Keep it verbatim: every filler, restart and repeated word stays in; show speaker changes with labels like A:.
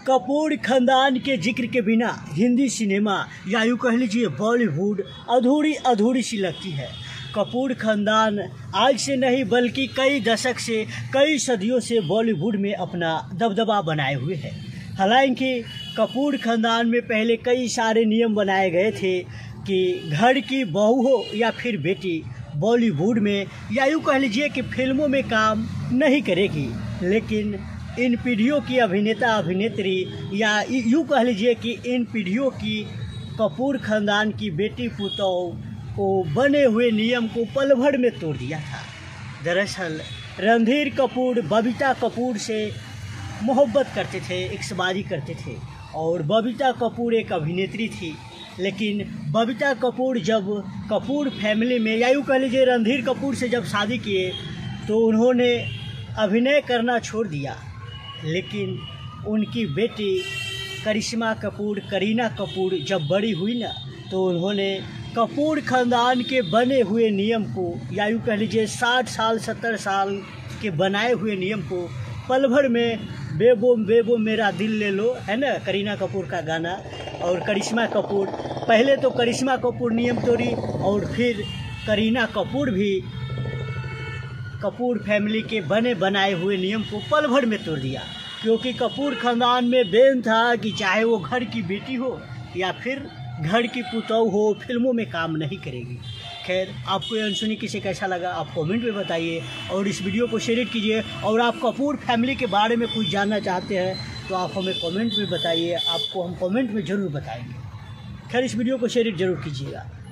A: कपूर खानदान के जिक्र के बिना हिंदी सिनेमा या यूँ कह लीजिए बॉलीवुड अधूरी अधूरी सी लगती है। कपूर खानदान आज से नहीं बल्कि कई दशक से, कई सदियों से बॉलीवुड में अपना दबदबा बनाए हुए है। हालांकि कपूर खानदान में पहले कई सारे नियम बनाए गए थे कि घर की बहू हो या फिर बेटी बॉलीवुड में या यूँ कह लीजिए कि फिल्मों में काम नहीं करेगी, लेकिन इन पीढ़ियों की अभिनेता अभिनेत्री या यूँ कह लीजिए कि इन पीढ़ियों की कपूर खानदान की बेटी पुतों को बने हुए नियम को पल भर में तोड़ दिया था। दरअसल रणधीर कपूर बबीता कपूर से मोहब्बत करते थे, इश्कबाजी करते थे और बबीता कपूर एक अभिनेत्री थी। लेकिन बबीता कपूर जब कपूर फैमिली में या यूँ कह लीजिए रणधीर कपूर से जब शादी किए तो उन्होंने अभिनय करना छोड़ दिया। लेकिन उनकी बेटी करिश्मा कपूर, करीना कपूर जब बड़ी हुई ना तो उन्होंने कपूर खानदान के बने हुए नियम को या यूँ कह लीजिए साठ साल सत्तर साल के बनाए हुए नियम को पल भर में बेबो बेबो मेरा दिल ले लो, है ना, करीना कपूर का गाना, और करिश्मा कपूर, पहले तो करिश्मा कपूर नियम तोड़ी और फिर करीना कपूर भी कपूर फैमिली के बने बनाए हुए नियम को पल भर में तोड़ दिया। क्योंकि कपूर खानदान में बेन था कि चाहे वो घर की बेटी हो या फिर घर की पुतों हो, फिल्मों में काम नहीं करेगी। खैर, आपको ये अनसुनी किसे कैसा लगा आप कमेंट में बताइए और इस वीडियो को शेयर कीजिए। और आप कपूर फैमिली के बारे में कुछ जानना चाहते हैं तो आप हमें कमेंट में बताइए, आपको हम कमेंट में ज़रूर बताएंगे। खैर, इस वीडियो को शेयर ज़रूर कीजिएगा।